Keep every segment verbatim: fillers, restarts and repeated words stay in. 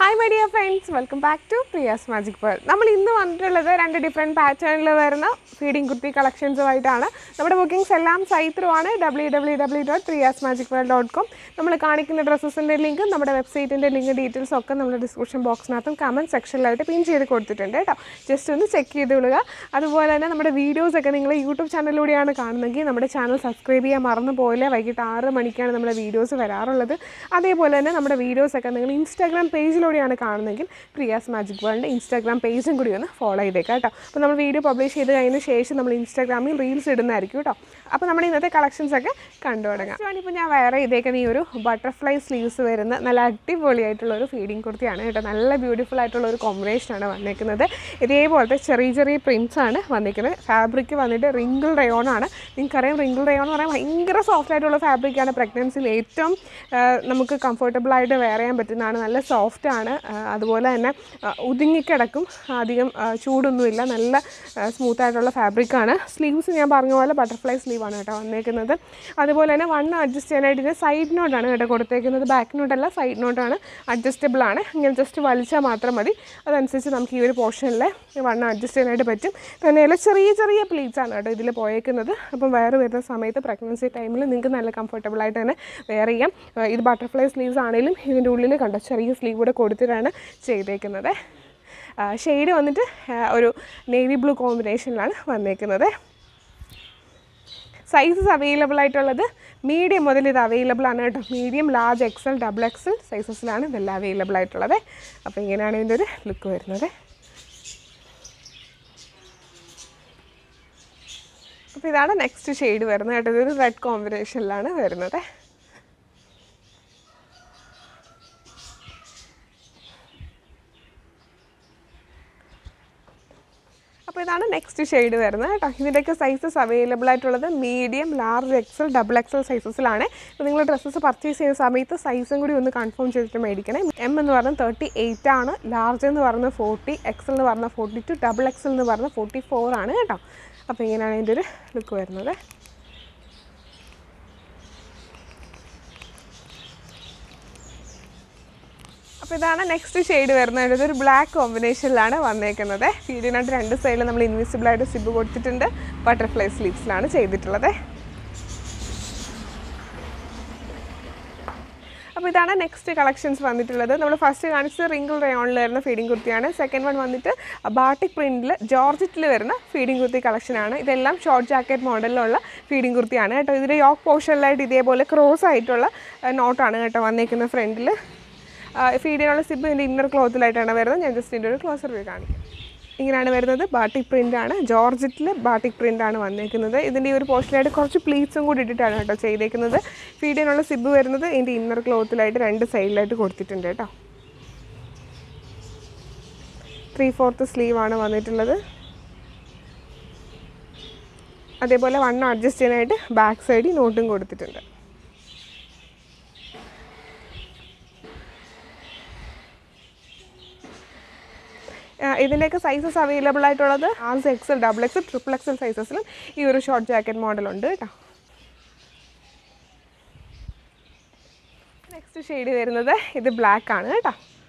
Hi my dear friends, welcome back to Priya's Magic World. നമ്മൾ ഇന്ന് വന്നിട്ടുള്ളത് രണ്ട് ഡിഫറെന്റ് പാറ്റേണിൽ വരുന്ന ഫീഡിംഗ് കുർത്തി കളക്ഷൻസുമായിട്ടാണ്. നമ്മുടെ ബുക്കിംഗ്സ് എല്ലാം സൈറ്റ് ത്രൂ ആണ് W W W dot Priyas magic world dot com. നമ്മൾ കാണിക്കുന്ന ഡ്രസ്സസിൻ്റെ ലിങ്ക് നമ്മുടെ വെബ്സൈറ്റിൻ്റെ ലിങ്ക് ഡീറ്റെയിൽസ് ഒക്കെ നമ്മുടെ ഡിസ്ക്രിപ്ഷൻ ബോക്സിനകത്തും കമൻറ്റ് സെക്ഷനിലായിട്ട് പിൻ ചെയ്ത് കൊടുത്തിട്ടുണ്ട് കേട്ടോ. ജസ്റ്റ് ഒന്ന് ചെക്ക് ചെയ്ത് വിടുക. അതുപോലെ തന്നെ നമ്മുടെ വീഡിയോസൊക്കെ നിങ്ങൾ യൂട്യൂബ് ചാനലിലൂടെയാണ് കാണുന്നതെങ്കിൽ നമ്മുടെ ചാനൽ സബ്സ്ക്രൈബ് ചെയ്യാൻ മറന്നു പോലെ. വൈകിട്ട് ആറ് മണിക്കാണ് നമ്മുടെ വീഡിയോസ് വരാറുള്ളത്. അതേപോലെ തന്നെ നമ്മുടെ വീഡിയോസൊക്കെ നിങ്ങൾ ഇൻസ്റ്റാഗ്രാം പേജിലൂടെയാണ് കാണുന്നതെങ്കിൽ പ്രിയാസ് മാജിക് വേൾഡിൻ്റെ ഇൻസ്റ്റാഗ്രാം പേജും കൂടി ഒന്ന് ഫോളോ ചെയ്തേക്കാം കേട്ടോ. അപ്പോൾ നമ്മൾ വീഡിയോ പബ്ലിഷ് ചെയ്ത് കഴിഞ്ഞ ശേഷം നമ്മൾ ഇൻസ്റ്റാഗ്രാമിൽ റീൽസ് ഇടുന്നതായിരിക്കും കേട്ടോ. അപ്പോൾ നമ്മുടെ ഇന്നത്തെ കളക്ഷൻസൊക്കെ കണ്ടു തുടങ്ങാം. ഇപ്പോൾ ഞാൻ വേറെ ഇതേക്കുന്ന ഈ ഒരു ബട്ടർഫ്ലൈ സ്ലീവ്സ് വരുന്ന നല്ല അടിപൊളിയായിട്ടുള്ള ഒരു ഫീഡിങ് കുർത്തിയാണ് കേട്ടോ. നല്ല ബ്യൂട്ടിഫുൾ ആയിട്ടുള്ള ഒരു കോമ്പിനേഷനാണ് വന്നിരിക്കുന്നത്. ഇതേപോലത്തെ ചെറിയ ചെറിയ പ്രിൻറ്റ്സ് ആണ് വന്നിരിക്കുന്നത്. ഫാബ്രിക് വന്നിട്ട് റിങ്കിൾ റയോൺ ആണ്. നിങ്ങൾക്കറിയാം റിങ്കിൾ റയോൺ എന്ന് പറയുമ്പോൾ ഭയങ്കര സോഫ്റ്റ് ആയിട്ടുള്ള ഫാബ്രിക്കാണ്. പ്രഗ്നൻസിയിൽ ഏറ്റവും നമുക്ക് കംഫർട്ടബിളായിട്ട് വെയർ ചെയ്യാൻ പറ്റുന്നതാണ്. നല്ല സോഫ്റ്റ് ആണ്. അതുപോലെ തന്നെ ഒതുങ്ങിക്കിടക്കും. അധികം ചൂടൊന്നുമില്ല. നല്ല സ്മൂത്തായിട്ടുള്ള ഫാബ്രിക്കാണ്. സ്ലീവ്സ് ഞാൻ പറഞ്ഞ പോലെ ബട്ടർഫ്ലൈ സ്ലീവാണ് കേട്ടോ വന്നേക്കുന്നത്. അതുപോലെ തന്നെ വണ്ണം അഡ്ജസ്റ്റ് ചെയ്യാനായിട്ട് ഇത് സൈഡ് നോട്ടാണ് കേട്ടോ കൊടുത്തേക്കുന്നത്. ബാക്ക് നോട്ടല്ല, സൈഡ് നോട്ടാണ്. അഡ്ജസ്റ്റബിൾ ആണ്. ഇങ്ങനെ ജസ്റ്റ് വലിച്ചാൽ മാത്രം മതി. അതനുസരിച്ച് നമുക്ക് ഈ ഒരു പോർഷനിൽ വണ്ണം അഡ്ജസ്റ്റ് ചെയ്യാനായിട്ട് പറ്റും. തന്നെയല്ല ചെറിയ ചെറിയ പ്ലീറ്റ്സ് ആണ് കേട്ടോ ഇതിൽ പോയേക്കുന്നത്. അപ്പം വെയർ വരുന്ന സമയത്ത് പ്രഗ്നൻസി ടൈമിൽ നിങ്ങൾക്ക് നല്ല കംഫർട്ടബിളായിട്ട് തന്നെ വെയർ ചെയ്യാം. ഇത് ബട്ടർഫ്ലൈ സ്ലീവ്സ് ആണെങ്കിലും ഇതിൻ്റെ ഉള്ളിൽ കണ്ടോ ചെറിയ സ്ലീവ് കൂടെ കൊടുത്തിട്ടാണ് ചെയ്തേക്കുന്നത്. ഷെയ്ഡ് വന്നിട്ട് ഒരു നേവി ബ്ലൂ കോമ്പിനേഷനിലാണ് വന്നേക്കുന്നത്. സൈസസ് അവൈലബിൾ ആയിട്ടുള്ളത് മീഡിയം മുതൽ ഇത് അവൈലബിൾ ആണ് കേട്ടോ. Medium, large, XL, double XL സൈസസിലാണ് ഇതെല്ലാം അവൈലബിൾ ആയിട്ടുള്ളത്. അപ്പോൾ ഇങ്ങനെയാണ് ഇതിൻ്റെ ഒരു ലുക്ക് വരുന്നത്. അപ്പോൾ ഇതാണ് നെക്സ്റ്റ് ഷെയ്ഡ് വരുന്നത് കേട്ടോ. ഇതൊരു റെഡ് കോമ്പിനേഷനിലാണ് വരുന്നത്. അപ്പോൾ ഇതാണ് നെക്സ്റ്റ് ഷെയ്ഡ് വരുന്നത് കേട്ടോ. ഇതിൻ്റെയൊക്കെ സൈസസ് അവൈലബിൾ ആയിട്ടുള്ളത് medium, large, XL, double XL സൈസസിലാണ്. അപ്പോൾ നിങ്ങൾ ഡ്രസ്സസ് പർച്ചേസ് ചെയ്യുന്ന സമയത്ത് സൈസും കൂടി ഒന്ന് കൺഫേം ചെയ്തിട്ട് മേടിക്കണേ. എം എന്ന് പറഞ്ഞാൽ തേർട്ടി എയ്റ്റ് ആണ്, ലാർജ് എന്ന് പറഞ്ഞാൽ ഫോർട്ടി, എക്സൽ എന്ന് പറഞ്ഞാൽ ഫോർട്ടി ടു, ഡബിൾ എക്സൽ എന്ന് പറഞ്ഞാൽ ഫോർട്ടി ഫോർ ആണ് കേട്ടോ. അപ്പോൾ ഇങ്ങനെയാണ് ഇതിൻ്റെ ഒരു ലുക്ക് വരുന്നത്. അപ്പോൾ ഇതാണ് നെക്സ്റ്റ് ഷെയ്ഡ് വരുന്നത്. ഇതൊരു ബ്ലാക്ക് കോമ്പിനേഷനിലാണ് വന്നേക്കുന്നത്. ഫീഡിനായിട്ട് രണ്ട് സൈഡിൽ നമ്മൾ ഇൻവിസിബിളായിട്ട് സിബ് കൊടുത്തിട്ടുണ്ട്. ബട്ടർഫ്ലൈ സ്ലീവ്സിലാണ് ചെയ്തിട്ടുള്ളത്. അപ്പോൾ ഇതാണ് നെക്സ്റ്റ് കളക്ഷൻസ് വന്നിട്ടുള്ളത്. നമ്മൾ ഫസ്റ്റ് കാണിച്ചത് റിങ്കിൾ റയോണിൽ വരുന്ന ഫീഡിംഗ് കുർത്തിയാണ്. സെക്കൻഡ് വൺ വന്നിട്ട് ബാട്ടിക് പ്രിൻറ്റിൽ ജോർജറ്റിൽ വരുന്ന ഫീഡിംഗ് കുർത്തി കളക്ഷനാണ്. ഇതെല്ലാം ഷോർട്ട് ജാക്കറ്റ് മോഡലിലുള്ള ഫീഡിംഗ് കുർത്തിയാണ് കേട്ടോ. ഇതിൻ്റെ യോക്ക് പോർഷനിലായിട്ട് ഇതേപോലെ ക്രോസ് ആയിട്ടുള്ള നോട്ടാണ് കേട്ടോ വന്നേക്കുന്നത് ഫ്രണ്ടിൽ. ഫീഡിനുള്ള സിബ് ഇതിൻ്റെ ഇന്നർ ക്ലോത്തിലായിട്ടാണ് വരുന്നത്. ഞാൻ ജസ്റ്റ് ഇതിൻ്റെ ഒരു ക്ലോസർ വ്യൂ കാണിക്കാം. ഇങ്ങനെയാണ് വരുന്നത്. ബാട്ടിക് പ്രിൻ്റാണ്. ജോർജറ്റിൽ ബാട്ടിക് പ്രിൻ്റാണ് വന്നേക്കുന്നത്. ഇതിൻ്റെ ഈ ഒരു പോർഷനായിട്ട് കുറച്ച് പ്ലീറ്റ്സും കൂടി ഇട്ടിട്ടാണ് കേട്ടോ ചെയ്തേക്കുന്നത്. ഫീഡിനുള്ള സിബ് വരുന്നത് ഇതിൻ്റെ ഇന്നർ ക്ലോത്തിലായിട്ട് രണ്ട് സൈഡിലായിട്ട് കൊടുത്തിട്ടുണ്ട് കേട്ടോ. ത്രീ ഫോർത്ത് സ്ലീവാണ് വന്നിട്ടുള്ളത്. അതേപോലെ വണ്ണം അഡ്ജസ്റ്റ് ചെയ്യാനായിട്ട് ബാക്ക് സൈഡിൽ നോട്ടും കൊടുത്തിട്ടുണ്ട്. ഇതിൻ്റെയൊക്കെ സൈസസ് അവൈലബിൾ ആയിട്ടുള്ളത് large, XL, double XL, triple XL സൈസസിലും ഈ ഒരു ഷോർട്ട് ജാക്കറ്റ് മോഡലുണ്ട് കേട്ടോ. നെക്സ്റ്റ് ഷെയ്ഡ് വരുന്നത് ഇത് ബ്ലാക്ക് ആണ് കേട്ടോ.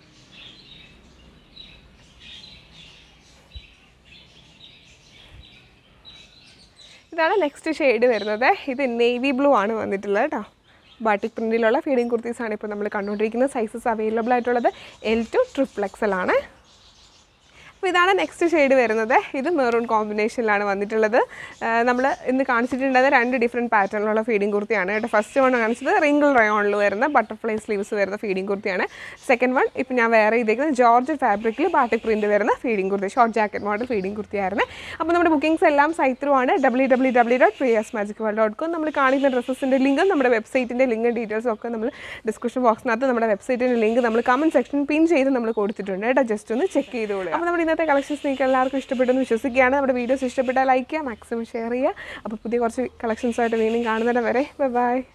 ഇതാണ് നെക്സ്റ്റ് ഷെയ്ഡ് വരുന്നത്. ഇത് നേവി ബ്ലൂ ആണ് വന്നിട്ടുള്ളത് കേട്ടോ. ബാട്ടിക് പ്രിൻറ്റിലുള്ള ഫീഡിംഗ് കുർത്തീസാണ് ഇപ്പോൾ നമ്മൾ കണ്ടുകൊണ്ടിരിക്കുന്നത്. സൈസസ് അവൈലബിൾ ആയിട്ടുള്ളത് എൽ ടു ട്രിപ്പിൾ എക്സൽ ആണ്. അപ്പോൾ ഇതാണ് നെക്സ്റ്റ് ഷെയ്ഡ് വരുന്നത്. ഇത് മെറൂൺ കോമ്പിനേഷനിലാണ് വന്നിട്ടുള്ളത്. നമ്മൾ ഇന്ന് കാണിച്ചിട്ടുണ്ടായത് രണ്ട് ഡിഫറെൻറ്റ് പാറ്റേണിലുള്ള ഫീഡിംഗ് കുർത്തിയാണ് കേട്ടോ. ഫസ്റ്റ് വൺ കാണിച്ചത് റിങ്കിൾ റയോണിൽ വരുന്ന ബട്ടർഫ്ലൈ സ്ലീവ്സ് വരുന്ന ഫീഡിംഗ് കുർത്തിയാണ്. സെക്കൻഡ് വൺ ഇപ്പോൾ ഞാൻ വേറെ ഇതേക്കുന്നത് ജോർജ് ഫാബ്രിക്കിൽ ബാട്ടിക് പ്രിൻറ്റ് വരുന്ന feeding kurti, short jacket model feeding കുർത്തിയായിരുന്നു. അപ്പോൾ നമ്മുടെ ബുക്കിംഗ്സ് എല്ലാം സൈറ്റ് ത്രൂ ആണ് W W W dot Priyas magic world dot com. നമ്മൾ കാണിക്കുന്ന ഡ്രസ്സസിൻ്റെ ലിങ്കും നമ്മുടെ വെബ്സൈറ്റിൻ്റെ ലിങ്ക് ഡീറ്റെയിൽസും ഒക്കെ നമ്മൾ ഡിസ്ക്രിപ്ഷൻ ബോക്സിനകത്ത് നമ്മുടെ വെബ്സൈറ്റിൻ്റെ ലിങ്ക് നമ്മൾ കമൻറ്റ് സെക്ഷനിൽ പിൻ ചെയ്ത് നമ്മൾ കൊടുത്തിട്ടുണ്ട് കേട്ടോ. ജസ്റ്റ് ഒന്ന് ചെക്ക് ചെയ്തോളൂ. അപ്പോൾ നമ്മുടെ ഇന്നത്തെ കളക്ഷൻസ് നിങ്ങൾക്ക് എല്ലാവർക്കും ഇഷ്ടപ്പെട്ടെന്ന് വിശ്വസിക്കുകയാണ്. നമ്മുടെ വീഡിയോസ് ഇഷ്ടപ്പെട്ടാൽ ലൈക്ക് ചെയ്യുക, മാക്സിമം ഷെയർ ചെയ്യുക. അപ്പോൾ പുതിയ കുറച്ച് കളക്ഷൻസായിട്ട് വീണ്ടും കാണുന്നത് വരെ ബൈ ബൈ.